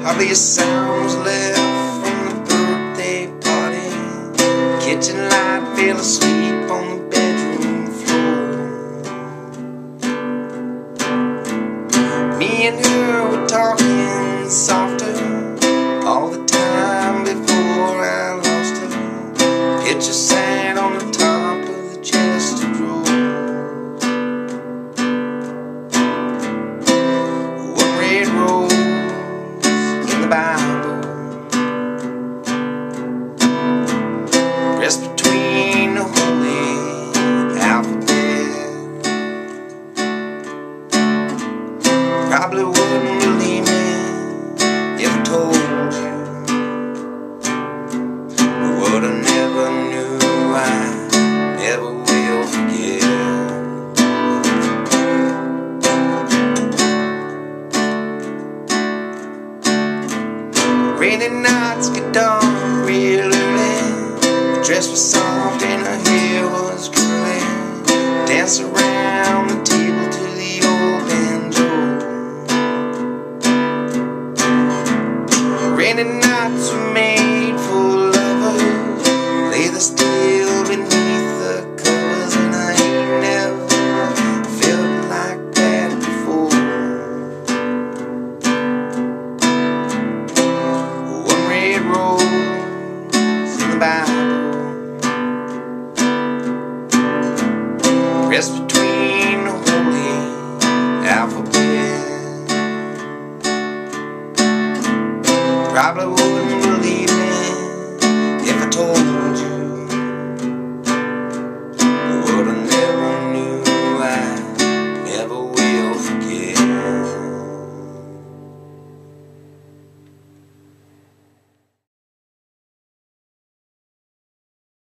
Hardly a sound was left from the birthday party. Kitchen light fell asleep on the bedroom floor. Me and her were talking softer all the time before I lost her. Picture sat on the top of the chest of drawers. One red rose in the Bible, pressed between the holy alphabet. Probably wouldn't believe me if I told you what I never knew, I never will forget. Rainy nights get dark real early. Her dress was soft and her hair was curly. Dance around the table to the old banjo. Rainy nights were made for lovers. Lay the still beneath the covers, and I ain't never felt like that before. One red rose in the Bible, pressed between the holy alphabet. Probably wouldn't believe me